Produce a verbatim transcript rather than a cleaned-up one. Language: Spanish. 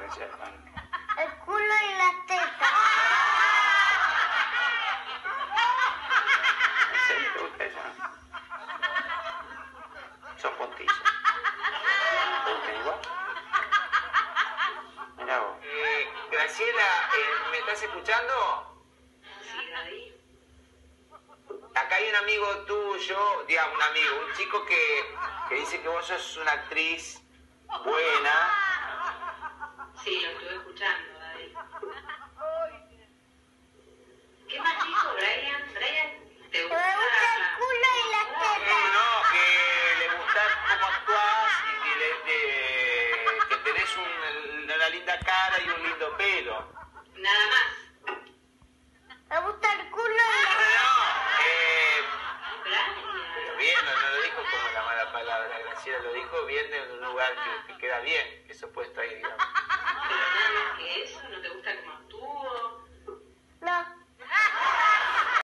Germán? El culo y las tetas. ¿En serio te gusta eso? Son postizos. ¿Te gustan igual? Mirá vos. Eh, Graciela, eh, ¿me estás escuchando? Sí, David. Acá hay un amigo tuyo, digamos un amigo, un chico que, que dice que vos sos una actriz buena. Sí, lo estuve escuchando, David. ¿Qué más dijo Brian? Brian, ¿te Me gusta? gusta el culo y las No, tetas. no, que le gusta cómo actuás y que, le, de- que tenés un- una linda cara y un lindo pelo. Nada más. Me gusta el culo y No, las no, no, eh, Brian. pero bien, no, no lo dijo como la mala palabra, Graciela lo dijo bien en un lugar que, que queda bien, que eso puesto ahí.